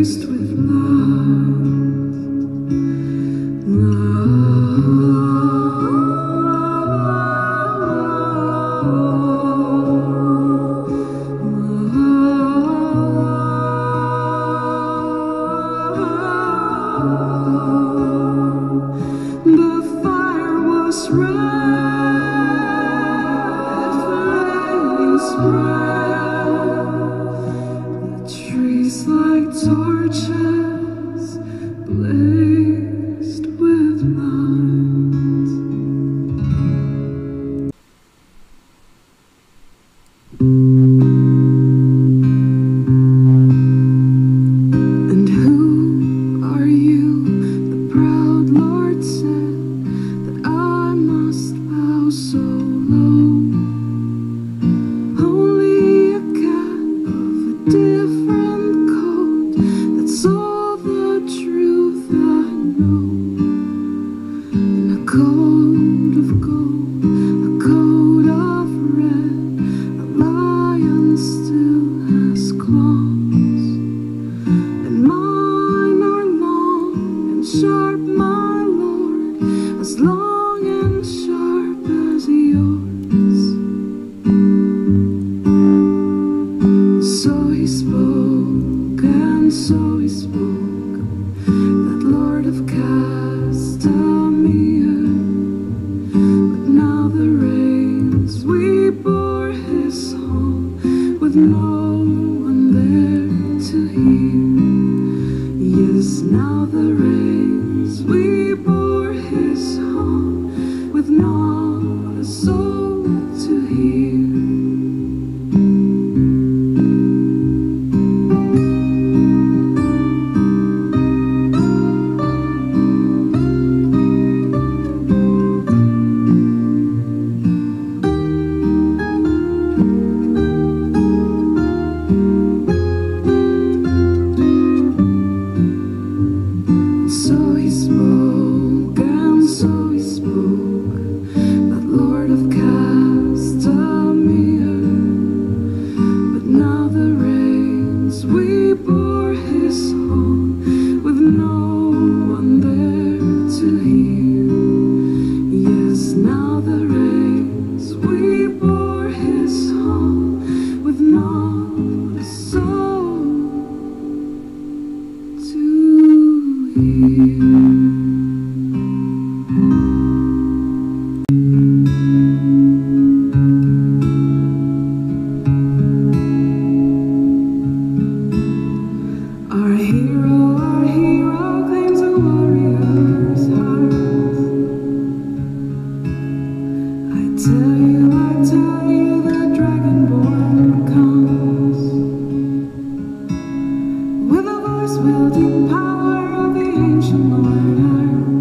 laced with love, the fire was red, flames spread, the trees like torches blazed with light. And who are you? The proud Lord said that I must bow so low. Only a cat of a different coat, that's all the truth I know. In a coat of gold, a coat of red, a lion still has claws, and mine are long and sharp, my Lord, as long and sharp as yours. So he spoke, and so he spoke, that Lord of Castamere. But now the rains, we bore his home, with no one there to hear. Yes, now the rains, we bore his home, with not a soul to hear. So he spoke, and so he spoke, that Lord of Castamere. But now the rains, we bore his home, with no one there to hear. Yes, now the rains, we bore his home, with not a soul to hear. Our hero claims a warrior's heart. I tell you, the dragonborn comes, with a voice wielding power of the ancient Lord.